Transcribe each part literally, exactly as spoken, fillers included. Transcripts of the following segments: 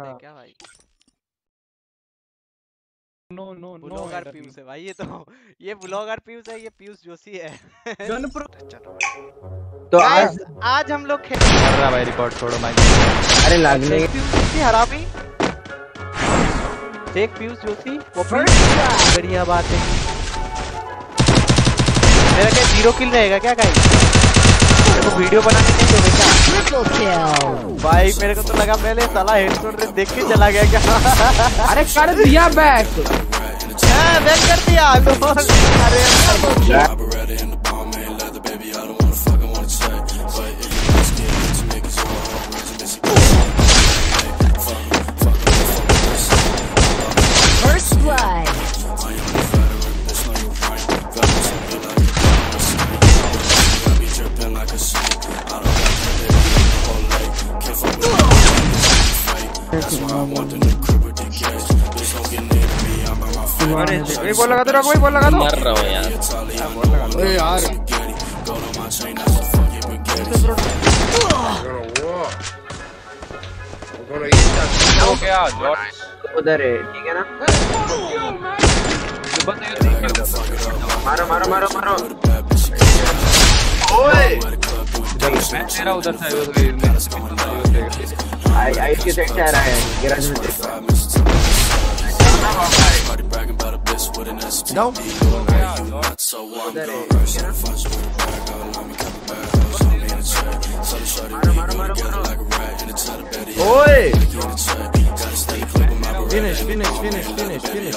जानते हैं क्या भाई? No no no blogger Piyush है भाई, ये तो ये ब्लॉगर पीयूष है, ये पीयूष जोशी है। Gun pro. तो आज आज हम लोग खेल कर रहा भाई, रिकॉर्ड छोड़ो माइक। अरे लागने जोशी हरामी देख पीयूष जोशी वो बढ़िया बात है। मेरा क्या जीरो किल रहेगा क्या गाइस? मेरे को वीडियो बनाने नहीं दोगे क्या भाई? मेरे को तो लगा पहले साला हेडशॉट देख के चला गया क्या? अरे कर दिया बैक, हां बैक कर दिया। अरे First blood. एक बॉल लगा दो, कोई बॉल लगा दो। मर रहा हूँ यार। ओए यार हो गया जॉर्ज उधर है, ठीक है ना? मारो मारो मारो मारो। ओए मेरा उधर था आई आई के सेट आ रहा है गैराज में। नो मारो मारो मारो मारो। ओए finish finish finish finish finish.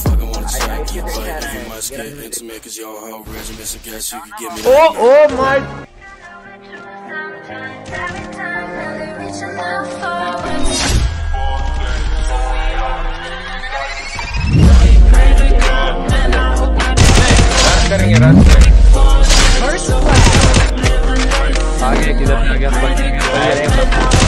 Oh oh my करेंगे रन आगे किधर आ गया?